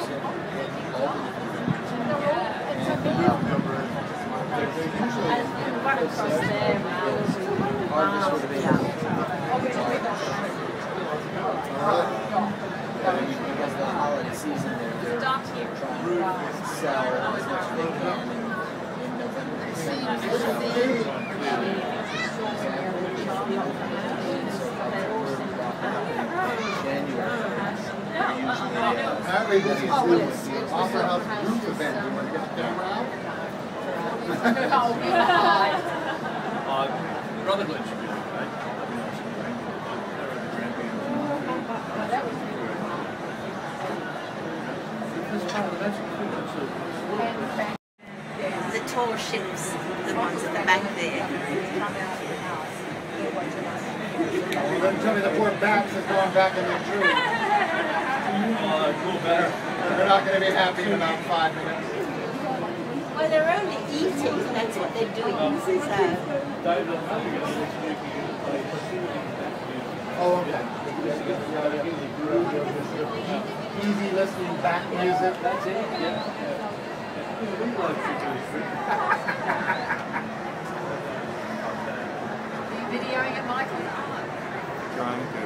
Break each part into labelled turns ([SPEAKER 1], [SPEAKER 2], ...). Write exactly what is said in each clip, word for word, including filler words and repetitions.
[SPEAKER 1] Because of the holiday season, they're trying to sell as much as they can in November.
[SPEAKER 2] Apparently this is the Opera House group event. You want to get the camera out?
[SPEAKER 3] uh, Brotherhood should be right.
[SPEAKER 4] The tall ships, the ones at the back there.
[SPEAKER 2] Well, then tell me the poor bats is going back in their tree.
[SPEAKER 3] Uh, cool, better.
[SPEAKER 2] They're not going to be happy in about five minutes.
[SPEAKER 4] Well, they're only eating, that's what they're doing. This is, uh...
[SPEAKER 2] Oh, okay. Easy listening back music.
[SPEAKER 3] That's it, yeah.
[SPEAKER 4] You videoing it, Michael?
[SPEAKER 2] Trying to.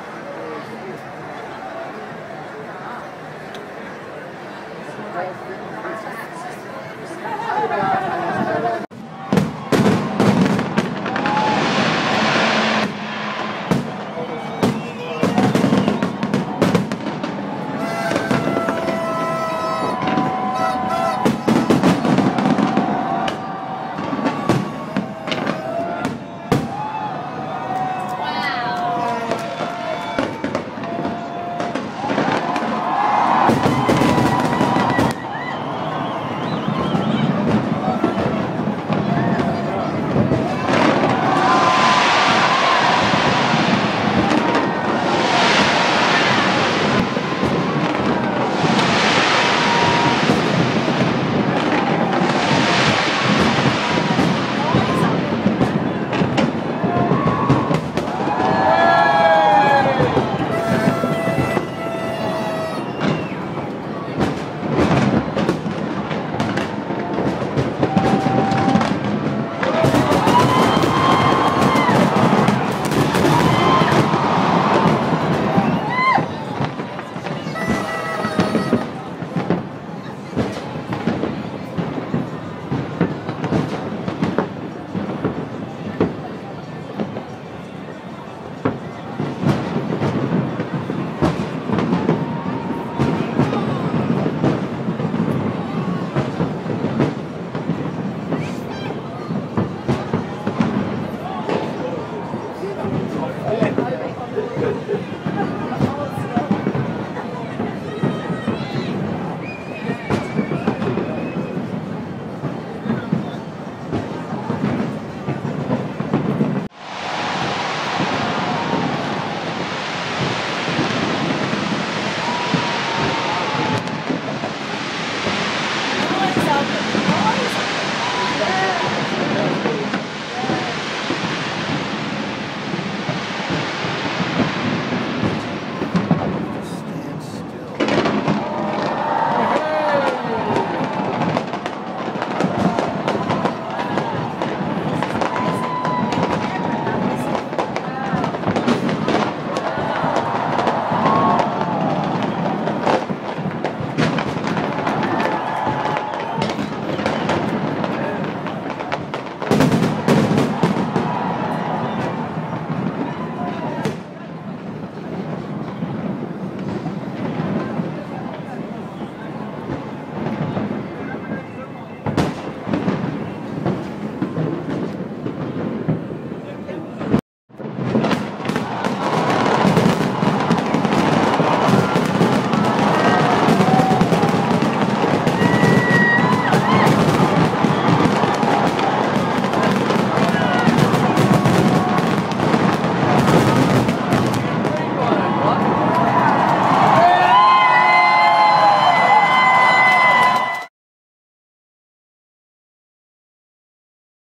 [SPEAKER 2] Right.